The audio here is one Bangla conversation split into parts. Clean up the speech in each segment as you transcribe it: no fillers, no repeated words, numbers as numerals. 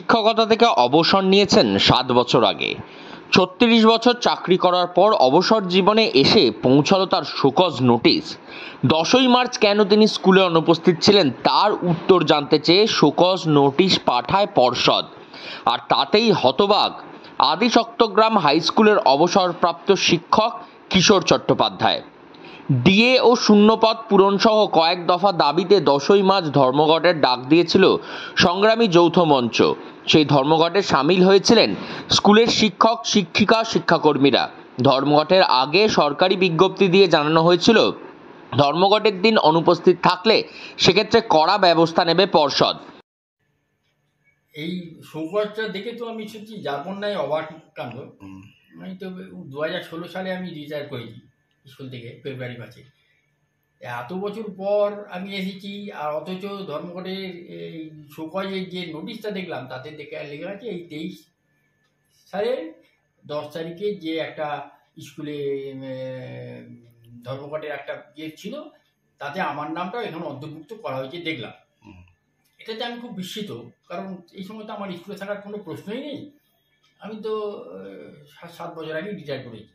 শিক্ষকতা থেকে অবসর নিয়েছেন 7 বছর আগে। 36 বছর চাকরি করার পর অবসর জীবনে এসে পৌঁছালো তার শোকজ নোটিশ। 10ই মার্চ কেন তিনি স্কুলে অনুপস্থিত ছিলেন তার উত্তর জানতে চেয়ে শোকজ নোটিশ পাঠায় পর্ষদ। আর তাতেই হতবাক আদি চট্টগ্রাম হাই স্কুলের অবসরপ্রাপ্ত শিক্ষক কিশোর চট্টোপাধ্যায়। ডিএ ও শূন্যপদ পূরণসহ কয়েক দফা দাবিতে 10ই মার্চ ধর্মঘটের ডাক দিয়েছিল সংগ্রামী যৌথ মঞ্চ। সেই ধর্মঘটে সামিল হয়েছিলেন স্কুলের শিক্ষক, শিক্ষিকা, শিক্ষাকর্মীরা। ধর্মঘটের আগে সরকারি বিজ্ঞপ্তি দিয়ে জানানো হয়েছিল ধর্মঘটের দিন অনুপস্থিত থাকলে সেক্ষেত্রে কড়া ব্যবস্থা নেবে পর্ষদ। এই শোকজটা দেখে তো আমি সত্যি যাপন্যায় অবাক কাণ্ড। আমি তো 2016 সালে আমি রিটায়ার করেছি স্কুল থেকে, ফেব্রুয়ারি মাসে। এত বছর পর আমি এসেছি, আর অথচ ধর্মঘটের এই শোকজের যে নোটিশটা দেখলাম তাতে লেখা আছে এই 23 সালে 10 তারিখে যে একটা স্কুলে ধর্মঘটের একটা ছিল, তাতে আমার নামটাও এখানে অন্তর্ভুক্ত করা হয়েছে দেখলাম। এটাতে আমি খুব বিস্মিত, কারণ এই সময় তো আমার স্কুলে থাকার কোনো প্রশ্নই নেই। আমি তো 7 বছর আগে রিটায়ার করেছি।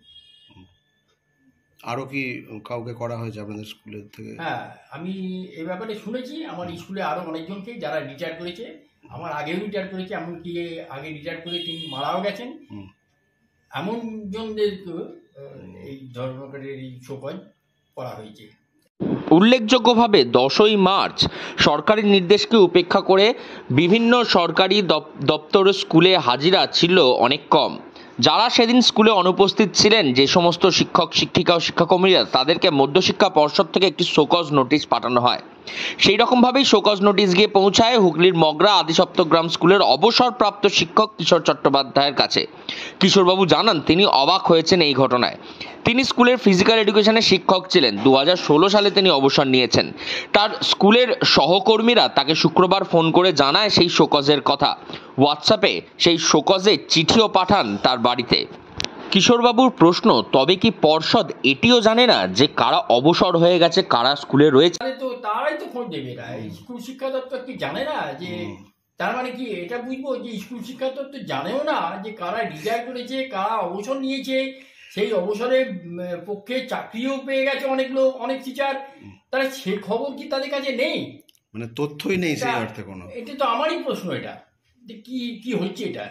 আরও কি কাউকে করা হয়েছে আপনাদের স্কুলের থেকে? হ্যাঁ, আমি এই ব্যাপারে শুনেছি আমার স্কুলে আরও অনেকজনকে যারা রিটায়ার করেছে, আমার আগেও রিটায়ার করেছে, এমনকি আগে রিটায়ার করে তিনি মারাও গেছেন, এমন জনদেরকে এই ধর্মঘটের এই শোকজ করা হয়েছে। উল্লেখযোগ্যভাবে 10ই মার্চ সরকারি নির্দেশকে উপেক্ষা করে বিভিন্ন সরকারি দপ্তর স্কুলে হাজিরা ছিল অনেক কম। যারা সেদিন স্কুলে অনুপস্থিত ছিলেন, যে সমস্ত শিক্ষক, শিক্ষিকা ও শিক্ষাকর্মীরা, তাদেরকে মধ্যশিক্ষা পর্ষদ থেকে একটি শোকজ নোটিশ পাঠানো হয়। সেই রকমভাবেই শোকজ নোটিশ গিয়ে পৌঁছায় হুগলির মগরা আদি চট্টগ্রাম স্কুলের অবসরপ্রাপ্ত শিক্ষক কিশোর চট্টোপাধ্যায়ের কাছে। কিশোরবাবু জানান তিনি অবাক হয়েছেন এই ঘটনায়। তিনি স্কুলের ফিজিক্যাল এডুকেশনের শিক্ষক ছিলেন। 2016 সালে তিনি অবসর নিয়েছেন। তার স্কুলের সহকর্মীরা তাকে শুক্রবার ফোন করে জানায় সেই শোকজের কথা। হোয়াটসঅ্যাপে সেই শোকজে চিঠিও পাঠান তার বাড়িতে। কিশোরবাবুর প্রশ্ন, তবে কি পর্ষদ এটিও জানে না যে কারা অবসর হয়ে গেছে, কারা স্কুলে রয়েছে? তো তারাই তো খোঁজ দেবে না। স্কুল শিক্ষা দপ্তর কি জানে না? যে তার মানে কি এটা বুঝবো যে স্কুল শিক্ষা দপ্তর জানেও না যে কারা রিটায়ার করেছে, কারা অবসর নিয়েছে, সেই অবসরের পক্ষে চাকরিও পেয়ে গেছে অনেক লোক, অনেক টিচার। তারা সে খবর কি তাদের কাছে নেই? মানে তথ্যই নেই সেই অর্থে কোনো। এটা তো আমারই প্রশ্ন, এটা কি কি হচ্ছে এটা।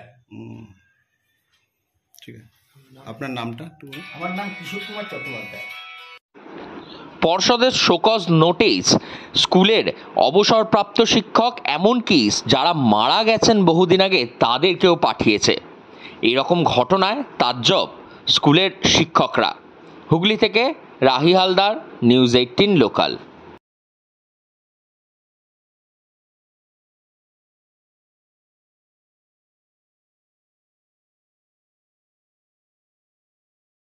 ঠিক আছে, আপনার নামটা একটু? আমার নাম কিশোর কুমার চট্টোপাধ্যায়। পর্ষদের শোকজ নোটিশ স্কুলের অবসরপ্রাপ্ত শিক্ষক, এমনকি যারা মারা গেছেন বহুদিন আগে, তাদেরকেও পাঠিয়েছে। এইরকম ঘটনায় তাজ্জব স্কুলের শিক্ষকরা। হুগলি থেকে রাহি হালদার, নিউজ 18 লোকাল।